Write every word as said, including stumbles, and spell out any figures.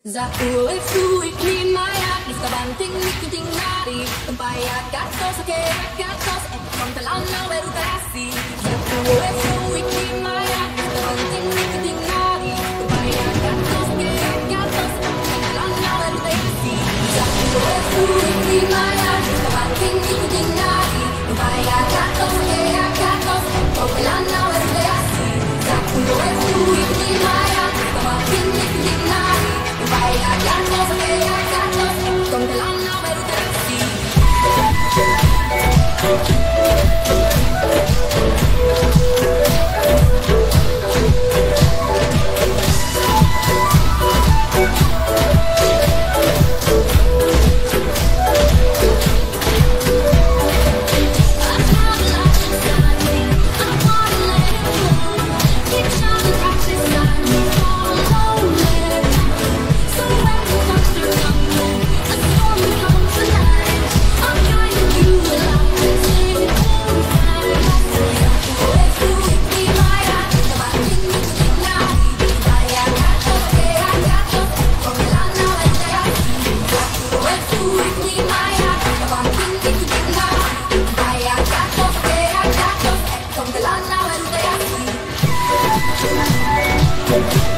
Dạ ua e fui klimaya Niska banting nikunting nari Tempaya gatos ake gatos E kontalana veru terasi Dạ ua e fui klimaya Niska banting nikunting nari Tempaya gatos ake gatos E kontalana veru terasi Dạ ua e fui klimaya Niska banting nikunting nari Tempaya gatos ake gatos E kontalana veru terasi Dạ ua e fui klimaya Niska banting nikunting nari Vaya gatos, vaya gatos, con el alma veru terasi. We'll be right back.